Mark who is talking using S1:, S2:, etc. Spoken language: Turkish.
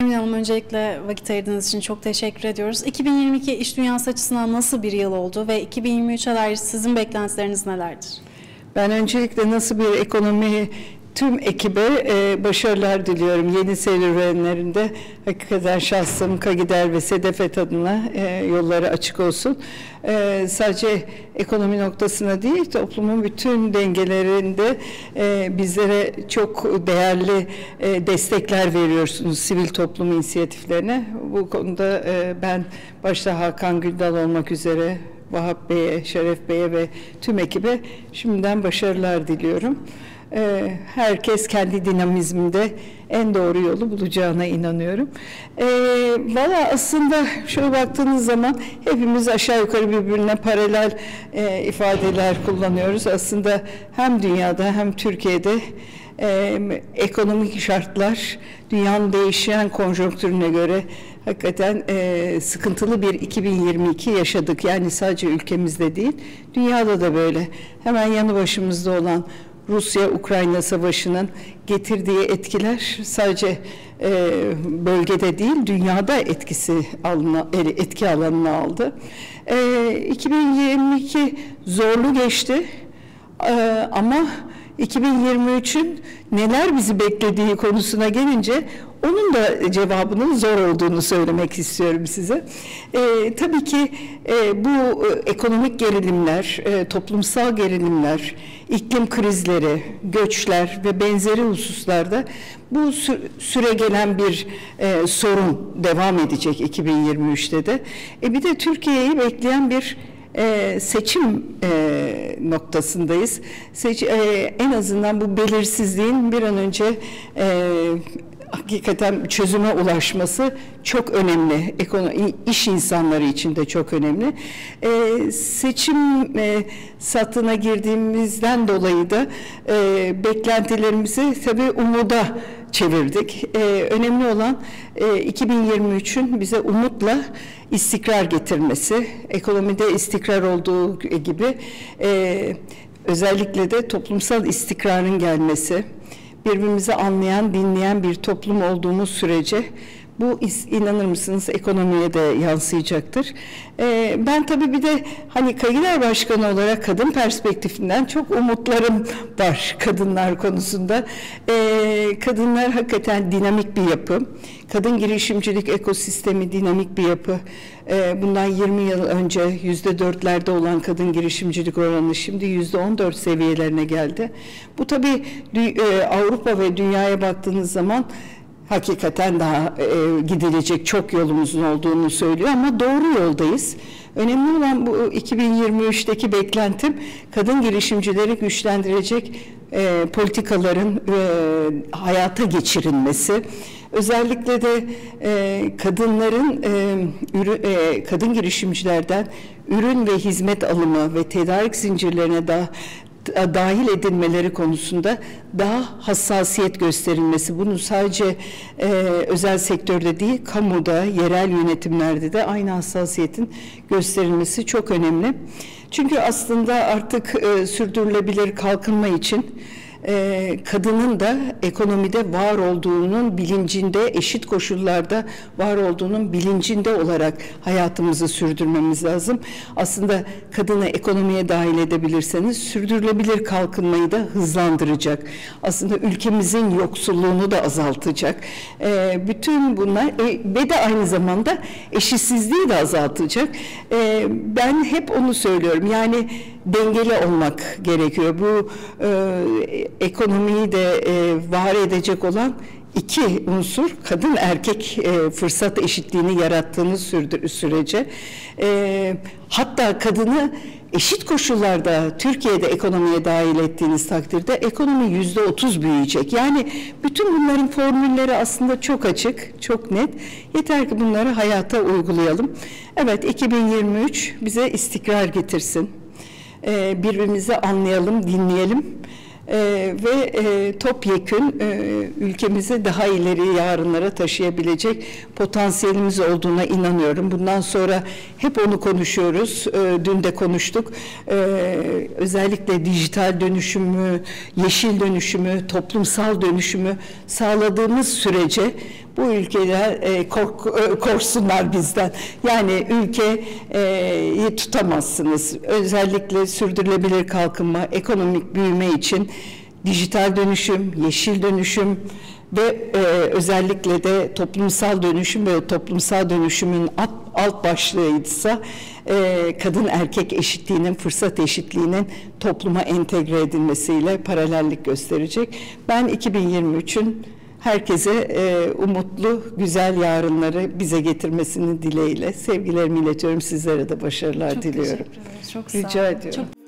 S1: Hanım, öncelikle vakit ayırdığınız için çok teşekkür ediyoruz. 2022 iş dünyası açısından nasıl bir yıl oldu ve 2023'e dair sizin beklentileriniz nelerdir?
S2: Ben öncelikle nasıl bir ekonomi, tüm ekibe başarılar diliyorum. Yeni serüvenlerinde hakikaten şahsım, Kagider ve Sedefet adına yolları açık olsun. Sadece ekonomi noktasına değil, toplumun bütün dengelerinde bizlere çok değerli destekler veriyorsunuz sivil toplum inisiyatiflerine. Bu konuda ben başta Hakan Güldal olmak üzere Vahap Bey'e, Şeref Bey'e ve tüm ekibe şimdiden başarılar diliyorum. Herkes kendi dinamizminde en doğru yolu bulacağına inanıyorum. Valla aslında şöyle baktığınız zaman hepimiz aşağı yukarı birbirine paralel ifadeler kullanıyoruz. Aslında hem dünyada hem Türkiye'de ekonomik şartlar dünyanın değişen konjonktürüne göre hakikaten sıkıntılı bir 2022 yaşadık. Yani sadece ülkemizde değil, dünyada da böyle. Hemen yanı başımızda olan Rusya-Ukrayna savaşının getirdiği etkiler sadece bölgede değil, dünyada etki alanına aldı. 2022 zorlu geçti ama 2023'ün neler bizi beklediği konusuna gelince onun da cevabının zor olduğunu söylemek istiyorum size. Tabii ki bu ekonomik gerilimler, toplumsal gerilimler, iklim krizleri, göçler ve benzeri hususlarda bu süre gelen bir sorun devam edecek 2023'te de. Bir de Türkiye'yi bekleyen bir seçim noktasındayız. En azından bu belirsizliğin bir an önce hakikaten çözüme ulaşması çok önemli. İş insanları için de çok önemli. Seçim sattığına girdiğimizden dolayı da beklentilerimizi tabii umuda çevirdik. Önemli olan 2023'ün bize umutla istikrar getirmesi. Ekonomide istikrar olduğu gibi özellikle de toplumsal istikrarın gelmesi. Birbirimizi anlayan, dinleyen bir toplum olduğumuz sürece bu inanır mısınız ekonomiye de yansıyacaktır. Ben tabii bir de hani Kagider Başkanı olarak kadın perspektifinden çok umutlarım var kadınlar konusunda. Kadınlar hakikaten dinamik bir yapı. Kadın girişimcilik ekosistemi dinamik bir yapı. Bundan 20 yıl önce %4'lerde olan kadın girişimcilik oranı şimdi %14 seviyelerine geldi. Bu tabii Avrupa ve dünyaya baktığınız zaman hakikaten daha gidilecek çok yolumuzun olduğunu söylüyor ama doğru yoldayız. Önemli olan bu 2023'teki beklentim kadın girişimcileri güçlendirecek politikaların hayata geçirilmesi. Özellikle de kadınların kadın girişimcilerden ürün ve hizmet alımı ve tedarik zincirlerine dahil edilmeleri konusunda daha hassasiyet gösterilmesi. Bunu sadece özel sektörde değil, kamuda, yerel yönetimlerde de aynı hassasiyetin gösterilmesi çok önemli. Çünkü aslında artık sürdürülebilir kalkınma için kadının da ekonomide var olduğunun bilincinde, eşit koşullarda var olduğunun bilincinde olarak hayatımızı sürdürmemiz lazım. Aslında kadını ekonomiye dahil edebilirseniz sürdürülebilir kalkınmayı da hızlandıracak. Aslında ülkemizin yoksulluğunu da azaltacak. Bütün bunlar ve de aynı zamanda eşitsizliği de azaltacak. Ben hep onu söylüyorum. Yani dengeli olmak gerekiyor. Bu ekonomiyi de var edecek olan iki unsur, kadın erkek fırsat eşitliğini yarattığınız sürece hatta kadını eşit koşullarda Türkiye'de ekonomiye dahil ettiğiniz takdirde ekonomi %30 büyüyecek. Yani bütün bunların formülleri aslında çok açık, çok net. Yeter ki bunları hayata uygulayalım. Evet, 2023 bize istikrar getirsin. Birbirimizi anlayalım, dinleyelim ve topyekün ülkemizi daha ileri yarınlara taşıyabilecek potansiyelimiz olduğuna inanıyorum. Bundan sonra hep onu konuşuyoruz. Dün de konuştuk. Özellikle dijital dönüşümü, yeşil dönüşümü, toplumsal dönüşümü sağladığımız sürece bu ülkeler korksunlar bizden. Yani ülkeyi tutamazsınız. Özellikle sürdürülebilir kalkınma, ekonomik büyüme için dijital dönüşüm, yeşil dönüşüm ve özellikle de toplumsal dönüşüm ve toplumsal dönüşümün alt başlığıysa kadın erkek eşitliğinin, fırsat eşitliğinin topluma entegre edilmesiyle paralellik gösterecek. Ben 2023'ün herkese umutlu, güzel yarınları bize getirmesini dileğiyle sevgilerimi iletiyorum. Sizlere de başarılar diliyorum.
S1: Çok teşekkür ederiz. Çok sağ olun.
S2: Rica ediyorum.
S1: Çok